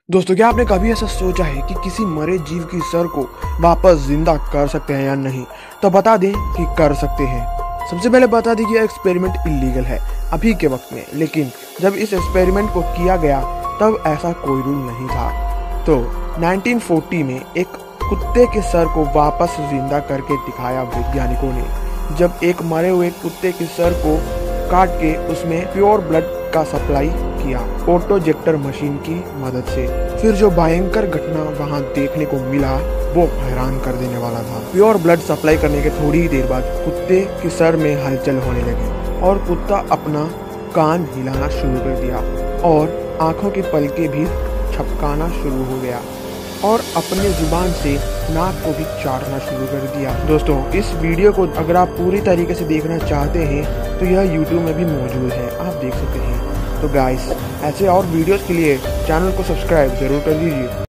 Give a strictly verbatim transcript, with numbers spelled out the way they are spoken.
दोस्तों, क्या आपने कभी ऐसा सोचा है कि किसी मरे जीव की सर को वापस जिंदा कर सकते हैं या नहीं? तो बता दें कि कर सकते हैं। सबसे पहले बता दें कि यह एक्सपेरिमेंट इलीगल है अभी के वक्त में, लेकिन जब इस एक्सपेरिमेंट को किया गया तब ऐसा कोई रूल नहीं था। तो नाइनटीन फोर्टी में एक कुत्ते के सर को वापस जिंदा करके दिखाया वैज्ञानिकों ने। जब एक मरे हुए कुत्ते के सर को काट के उसमें प्योर ब्लड का सप्लाई किया ऑटोजेक्टर मशीन की मदद से, फिर जो भयंकर घटना वहां देखने को मिला वो हैरान कर देने वाला था। प्योर ब्लड सप्लाई करने के थोड़ी ही देर बाद कुत्ते के सर में हलचल होने लगी और कुत्ता अपना कान हिलाना शुरू कर दिया और आंखों की पलकें भी छपकाना शुरू हो गया और अपने जुबान से नाक को भी चाटना शुरू कर दिया। दोस्तों, इस वीडियो को अगर आप पूरी तरीके से देखना चाहते हैं तो यह यूट्यूब में भी मौजूद है, आप देख सकते हैं। तो गाइस, ऐसे और वीडियोस के लिए चैनल को सब्सक्राइब जरूर कर दीजिए।